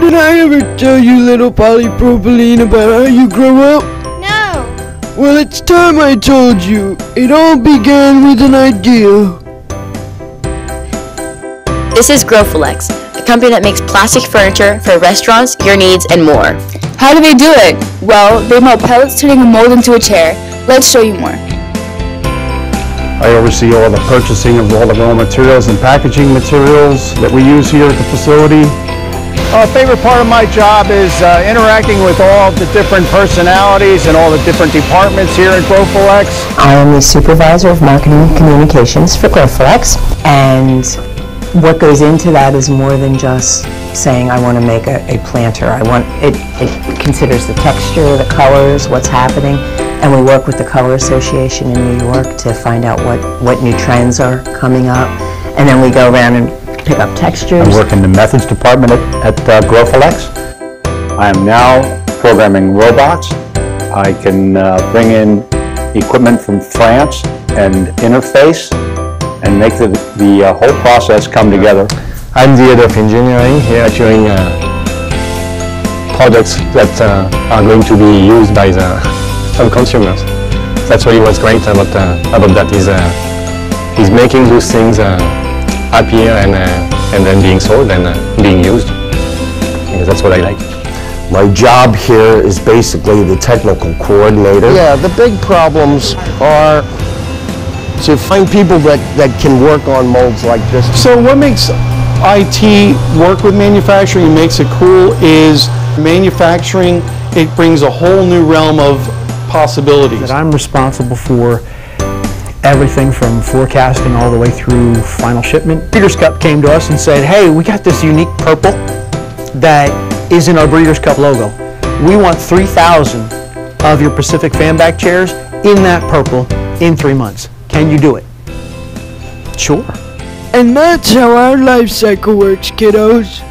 Did I ever tell you, little polypropylene, about how you grow up? No. Well, it's time I told you. It all began with an idea. This is Growfilex, a company that makes plastic furniture for restaurants, your needs, and more. How do they do it? Well, they melt pellets, turning a mold into a chair. Let's show you more. I oversee all the purchasing of all the raw materials and packaging materials that we use here at the facility. A favorite part of my job is interacting with all the different personalities and all the different departments here at Growfilex. I am the supervisor of marketing and communications for Growfilex, and what goes into that is more than just saying I want to make a planter. It considers the texture, the colors, what's happening, and we work with the Color Association in New York to find out what new trends are coming up, and then we go around and pick up textures. I work in the methods department at Growfilex. I am now programming robots. I can bring in equipment from France and interface and make the whole process come together. I'm the head of engineering here, doing products that are going to be used by some consumers. That's really what's great about that is making those things appear and then being sold and being used. Because that's what I like. My job here is basically the technical coordinator. Yeah, the big problems are to find people that can work on molds like this. So what makes IT work with manufacturing and makes it cool is manufacturing, it brings a whole new realm of possibilities. I'm responsible for everything from forecasting all the way through final shipment. Breeders' Cup came to us and said, hey, we got this unique purple that is in our Breeders' Cup logo. We want 3,000 of your Pacific Fanback chairs in that purple in 3 months. Can you do it? Sure. And that's how our life cycle works, kiddos.